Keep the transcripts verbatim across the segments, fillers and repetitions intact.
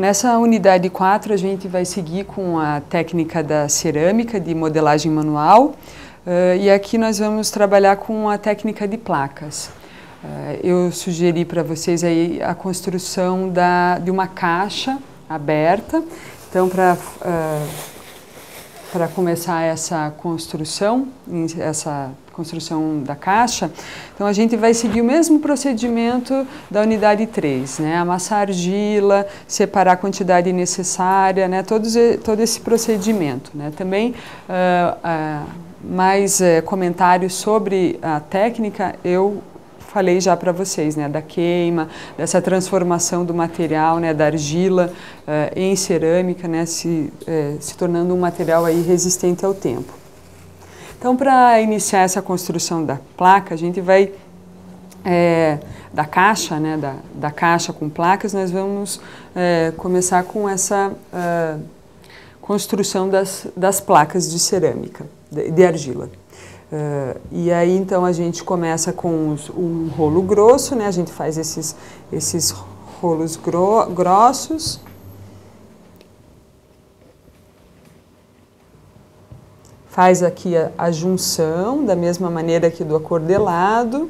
nessa unidade quatro a gente vai seguir com a técnica da cerâmica de modelagem manual uh, e aqui nós vamos trabalhar com a técnica de placas. Uh, eu sugeri para vocês aí a construção da, de uma caixa aberta. Então, para uh, para começar essa construção, essa construção da caixa, então a gente vai seguir o mesmo procedimento da unidade três, né? Amassar argila, separar a quantidade necessária, né? Todos, todo esse procedimento, né? Também uh, uh, mais uh, comentários sobre a técnica eu falei já para vocês, né, da queima, dessa transformação do material, né, da argila uh, em cerâmica, né, se, uh, se tornando um material aí resistente ao tempo. Então, para iniciar essa construção da placa, a gente vai, é, da caixa, né, da, da caixa com placas, nós vamos é, começar com essa uh, construção das, das placas de cerâmica, de, de argila. Uh, e aí, então, a gente começa com os, um rolo grosso, né? A gente faz esses, esses rolos gro grossos. Faz aqui a, a junção, da mesma maneira que do acordelado.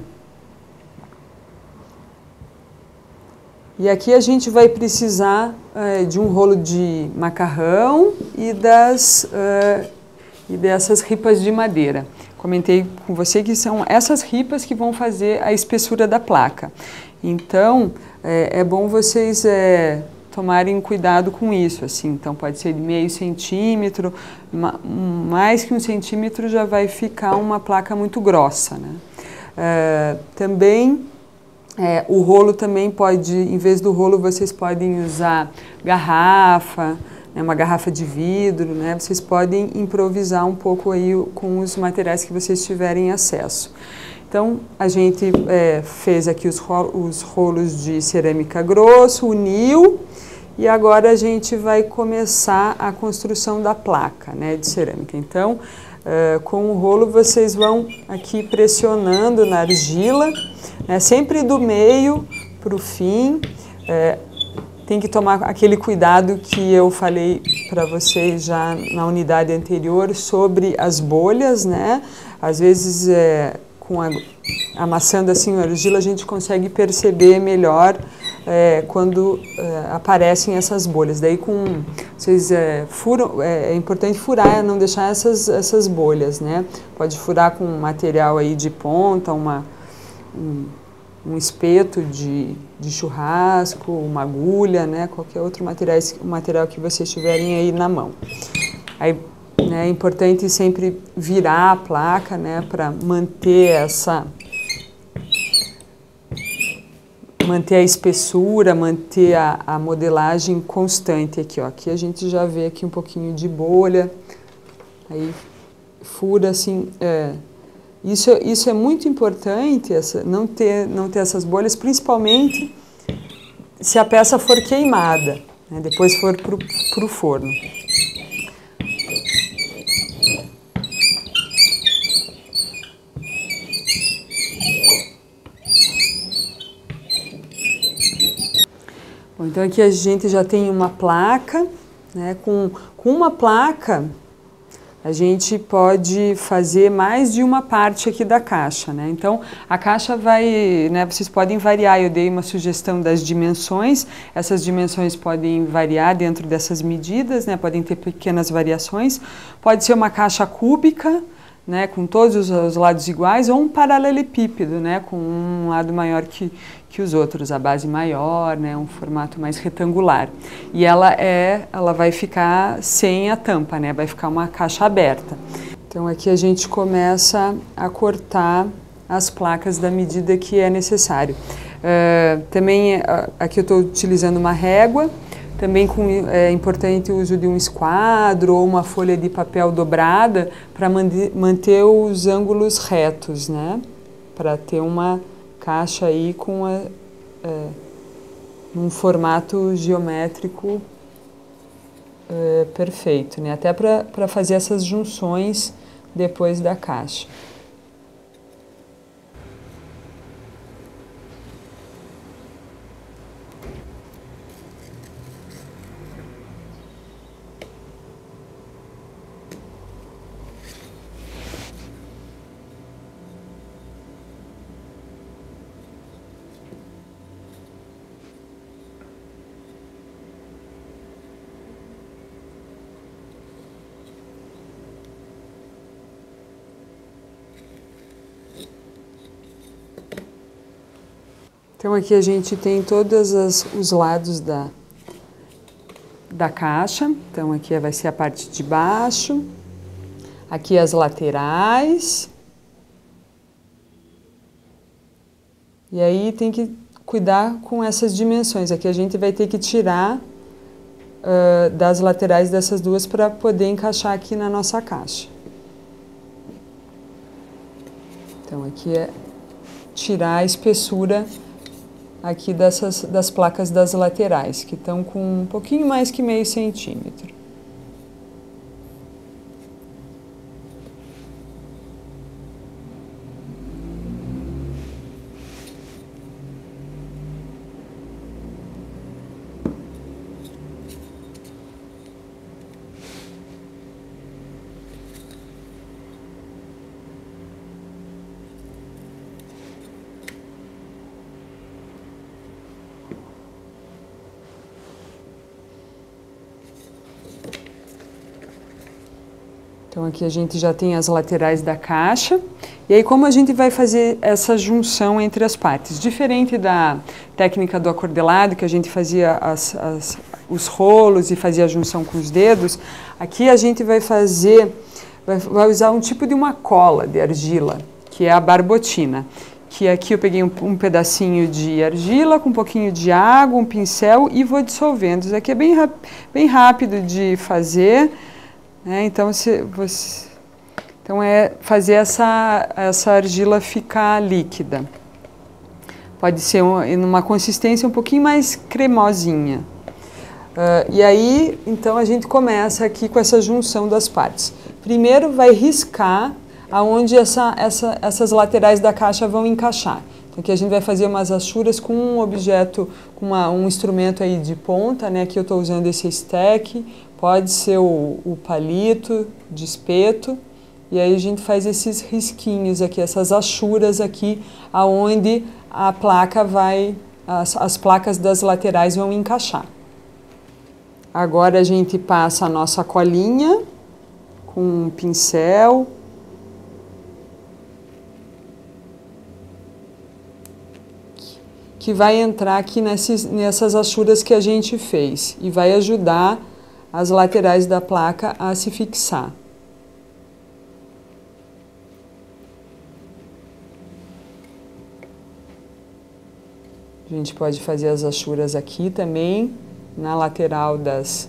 E aqui a gente vai precisar uh, de um rolo de macarrão e, das, uh, e dessas ripas de madeira. Comentei com você que são essas ripas que vão fazer a espessura da placa. Então, é, é bom vocês é, tomarem cuidado com isso, assim. Então, pode ser de meio centímetro, ma, mais que um centímetro já vai ficar uma placa muito grossa, né? É, também, é, o rolo também pode, em vez do rolo, vocês podem usar garrafa, uma garrafa de vidro, né? Vocês podem improvisar um pouco aí com os materiais que vocês tiverem acesso. Então, a gente é, fez aqui os, ro os rolos de cerâmica grosso, uniu, e agora a gente vai começar a construção da placa, né, de cerâmica. Então, é, com o rolo vocês vão aqui pressionando na argila, né, sempre do meio para o fim. É, Tem que tomar aquele cuidado que eu falei para vocês já na unidade anterior sobre as bolhas, né? Às vezes, é, com a, amassando assim a argila, a gente consegue perceber melhor é, quando é, aparecem essas bolhas. Daí, com vocês é, furam, é, é importante furar, não deixar essas, essas bolhas, né? Pode furar com um material aí de ponta, uma um, um espeto de, de churrasco, uma agulha, né, qualquer outro material, material que vocês tiverem aí na mão. Aí, né, é importante sempre virar a placa, né, para manter essa, manter a espessura, manter a, a modelagem constante aqui, ó. Aqui a gente já vê aqui um pouquinho de bolha, aí fura assim, é, Isso, isso é muito importante, essa, não, ter, não ter essas bolhas, principalmente se a peça for queimada, né, depois for para o forno. Bom, então aqui a gente já tem uma placa, né, com, com uma placa a gente pode fazer mais de uma parte aqui da caixa, né? Então, a caixa vai, né, vocês podem variar, eu dei uma sugestão das dimensões, essas dimensões podem variar dentro dessas medidas, né, podem ter pequenas variações, pode ser uma caixa cúbica, né, com todos os, os lados iguais, ou um paralelepípedo, né, com um lado maior que, que os outros, a base maior, né, um formato mais retangular. E ela, é, ela vai ficar sem a tampa, né, vai ficar uma caixa aberta. Então aqui a gente começa a cortar as placas da medida que é necessário. Uh, também uh, aqui eu estou utilizando uma régua. Também com, é importante o uso de um esquadro ou uma folha de papel dobrada para manter os ângulos retos, né? Para ter uma caixa aí com a, é, um formato geométrico é, perfeito, né? Até para fazer essas junções depois da caixa. Então aqui a gente tem todos as, os lados da, da caixa. Então aqui vai ser a parte de baixo, aqui as laterais. E aí tem que cuidar com essas dimensões. Aqui a gente vai ter que tirar uh, das laterais dessas duas para poder encaixar aqui na nossa caixa. Então aqui é tirar a espessura aqui dessas, das placas das laterais, que estão com um pouquinho mais que meio centímetro. Então aqui a gente já tem as laterais da caixa. E aí como a gente vai fazer essa junção entre as partes? Diferente da técnica do acordelado, que a gente fazia as, as, os rolos e fazia a junção com os dedos, aqui a gente vai fazer, vai, vai usar um tipo de uma cola de argila, que é a barbotina. Que aqui eu peguei um, um pedacinho de argila com um pouquinho de água, um pincel e vou dissolvendo. Isso aqui é bem, bem rápido de fazer. É, então, se você, então é fazer essa, essa argila ficar líquida. Pode ser um, em uma consistência um pouquinho mais cremosinha. Uh, e aí, então a gente começa aqui com essa junção das partes. Primeiro vai riscar aonde essa, essa, essas laterais da caixa vão encaixar. Então aqui a gente vai fazer umas achuras com um objeto, com uma, um instrumento aí de ponta, né? Aqui eu estou usando esse stack. Pode ser o, o palito de espeto, e aí a gente faz esses risquinhos aqui, essas achuras aqui, aonde a placa vai, as, as placas das laterais vão encaixar. Agora a gente passa a nossa colinha com um pincel. Que vai entrar aqui nesses, nessas achuras que a gente fez e vai ajudar as laterais da placa a se fixar. A gente pode fazer as achuras aqui também, na lateral das,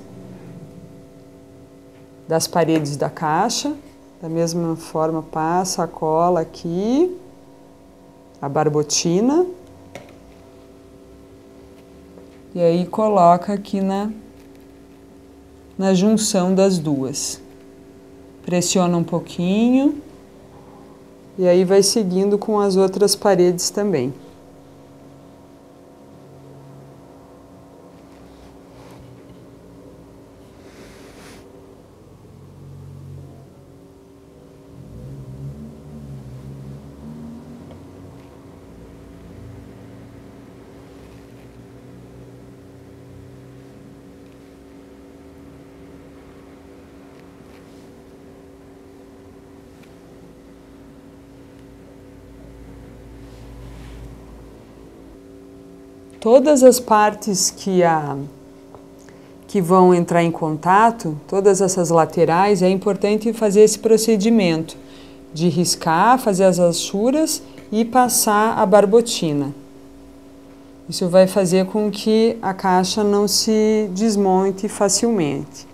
das paredes da caixa. Da mesma forma, passa a cola aqui, a barbotina. E aí coloca aqui na na junção das duas. Pressiona um pouquinho e aí vai seguindo com as outras paredes também. Todas as partes que, a, que vão entrar em contato, todas essas laterais, é importante fazer esse procedimento de riscar, fazer as achuras e passar a barbotina. Isso vai fazer com que a caixa não se desmonte facilmente.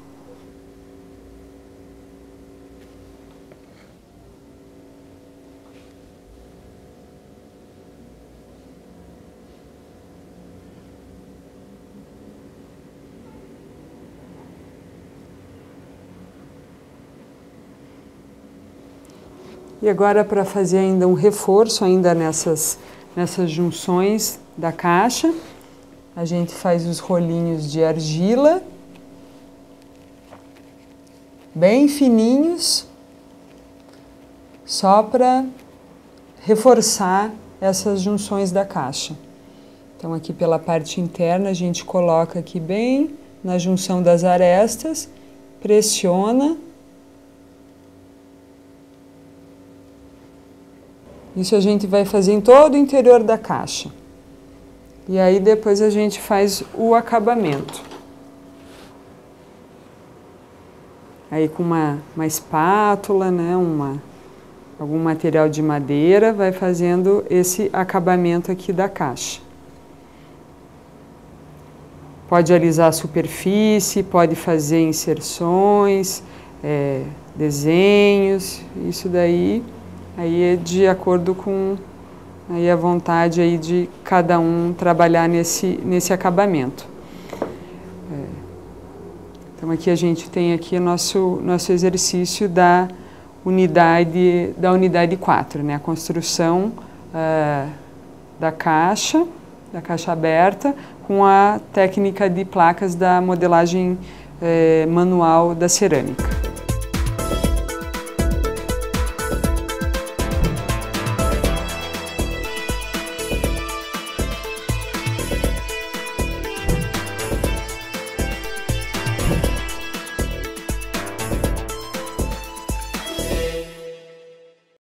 E agora, para fazer ainda um reforço ainda nessas, nessas junções da caixa, a gente faz os rolinhos de argila, bem fininhos, só para reforçar essas junções da caixa. Então aqui pela parte interna a gente coloca aqui bem na junção das arestas, pressiona. Isso a gente vai fazer em todo o interior da caixa. E aí depois a gente faz o acabamento. Aí com uma, uma espátula, né, uma, algum material de madeira, vai fazendo esse acabamento aqui da caixa. Pode alisar a superfície, pode fazer inserções, é, desenhos, isso daí aí é de acordo com aí a vontade aí de cada um trabalhar nesse, nesse acabamento. É, então aqui a gente tem aqui o nosso, nosso exercício da unidade, da unidade quatro, né? A construção uh, da caixa, da caixa aberta, com a técnica de placas da modelagem eh, manual da cerâmica.